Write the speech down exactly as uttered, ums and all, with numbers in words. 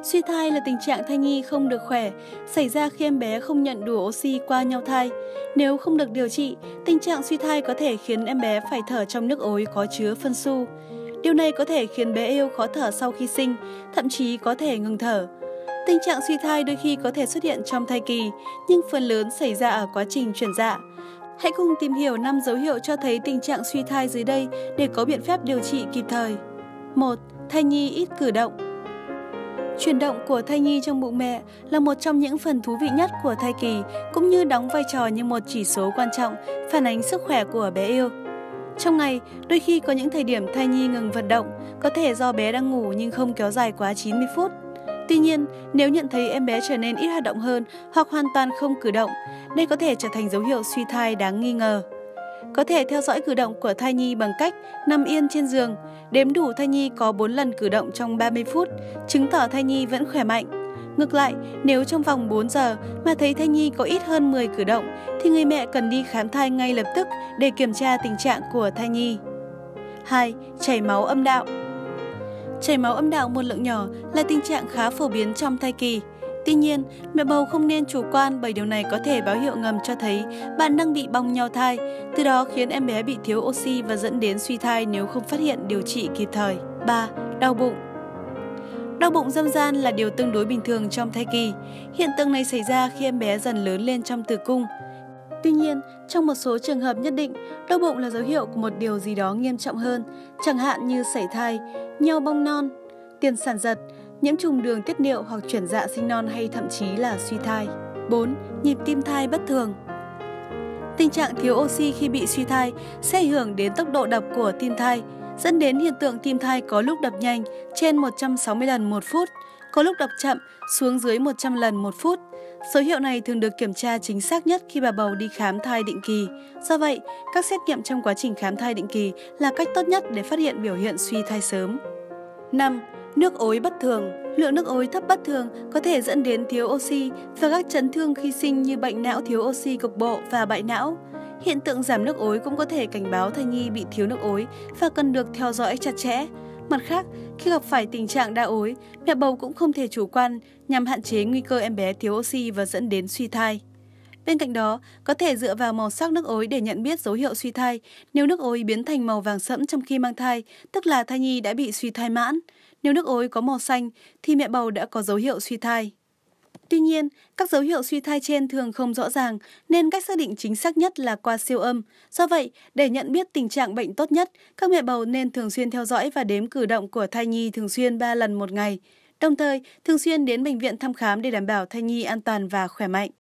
Suy thai là tình trạng thai nhi không được khỏe, xảy ra khi em bé không nhận đủ oxy qua nhau thai. Nếu không được điều trị, tình trạng suy thai có thể khiến em bé phải thở trong nước ối có chứa phân su. Điều này có thể khiến bé yêu khó thở sau khi sinh, thậm chí có thể ngừng thở. Tình trạng suy thai đôi khi có thể xuất hiện trong thai kỳ, nhưng phần lớn xảy ra ở quá trình chuyển dạ. Hãy cùng tìm hiểu năm dấu hiệu cho thấy tình trạng suy thai dưới đây để có biện pháp điều trị kịp thời. một. Thai nhi ít cử động. Chuyển động của thai nhi trong bụng mẹ là một trong những phần thú vị nhất của thai kỳ, cũng như đóng vai trò như một chỉ số quan trọng phản ánh sức khỏe của bé yêu. Trong ngày, đôi khi có những thời điểm thai nhi ngừng vận động, có thể do bé đang ngủ nhưng không kéo dài quá chín mươi phút. Tuy nhiên, nếu nhận thấy em bé trở nên ít hoạt động hơn hoặc hoàn toàn không cử động, đây có thể trở thành dấu hiệu suy thai đáng nghi ngờ. Có thể theo dõi cử động của thai nhi bằng cách nằm yên trên giường, đếm đủ thai nhi có bốn lần cử động trong ba mươi phút, chứng tỏ thai nhi vẫn khỏe mạnh. Ngược lại, nếu trong vòng bốn giờ mà thấy thai nhi có ít hơn mười cử động, thì người mẹ cần đi khám thai ngay lập tức để kiểm tra tình trạng của thai nhi. hai. Chảy máu âm đạo. Chảy máu âm đạo một lượng nhỏ là tình trạng khá phổ biến trong thai kỳ. Tuy nhiên, mẹ bầu không nên chủ quan bởi điều này có thể báo hiệu ngầm cho thấy bạn đang bị bong nhau thai, từ đó khiến em bé bị thiếu oxy và dẫn đến suy thai nếu không phát hiện điều trị kịp thời. ba. Đau bụng. Đau bụng dâm gian là điều tương đối bình thường trong thai kỳ. Hiện tượng này xảy ra khi em bé dần lớn lên trong tử cung. Tuy nhiên, trong một số trường hợp nhất định, đau bụng là dấu hiệu của một điều gì đó nghiêm trọng hơn, chẳng hạn như sảy thai, nheo bong non, tiền sản giật, nhiễm trùng đường tiết niệu hoặc chuyển dạ sinh non hay thậm chí là suy thai. bốn. Nhịp tim thai bất thường. Tình trạng thiếu oxy khi bị suy thai sẽ ảnh hưởng đến tốc độ đập của tim thai, dẫn đến hiện tượng tim thai có lúc đập nhanh trên một trăm sáu mươi lần một phút, có lúc đập chậm xuống dưới một trăm lần một phút. Dấu hiệu này thường được kiểm tra chính xác nhất khi bà bầu đi khám thai định kỳ. Do vậy, các xét nghiệm trong quá trình khám thai định kỳ là cách tốt nhất để phát hiện biểu hiện suy thai sớm. năm. Nước ối bất thường. Lượng nước ối thấp bất thường có thể dẫn đến thiếu oxy và các chấn thương khi sinh như bệnh não thiếu oxy cục bộ và bại não. Hiện tượng giảm nước ối cũng có thể cảnh báo thai nhi bị thiếu nước ối và cần được theo dõi chặt chẽ. Mặt khác, khi gặp phải tình trạng đa ối, mẹ bầu cũng không thể chủ quan nhằm hạn chế nguy cơ em bé thiếu oxy và dẫn đến suy thai. Bên cạnh đó, có thể dựa vào màu sắc nước ối để nhận biết dấu hiệu suy thai. Nếu nước ối biến thành màu vàng sẫm trong khi mang thai, tức là thai nhi đã bị suy thai mãn. Nếu nước ối có màu xanh, thì mẹ bầu đã có dấu hiệu suy thai. Tuy nhiên, các dấu hiệu suy thai trên thường không rõ ràng, nên cách xác định chính xác nhất là qua siêu âm. Do vậy, để nhận biết tình trạng bệnh tốt nhất, các mẹ bầu nên thường xuyên theo dõi và đếm cử động của thai nhi thường xuyên ba lần một ngày. Đồng thời, thường xuyên đến bệnh viện thăm khám để đảm bảo thai nhi an toàn và khỏe mạnh.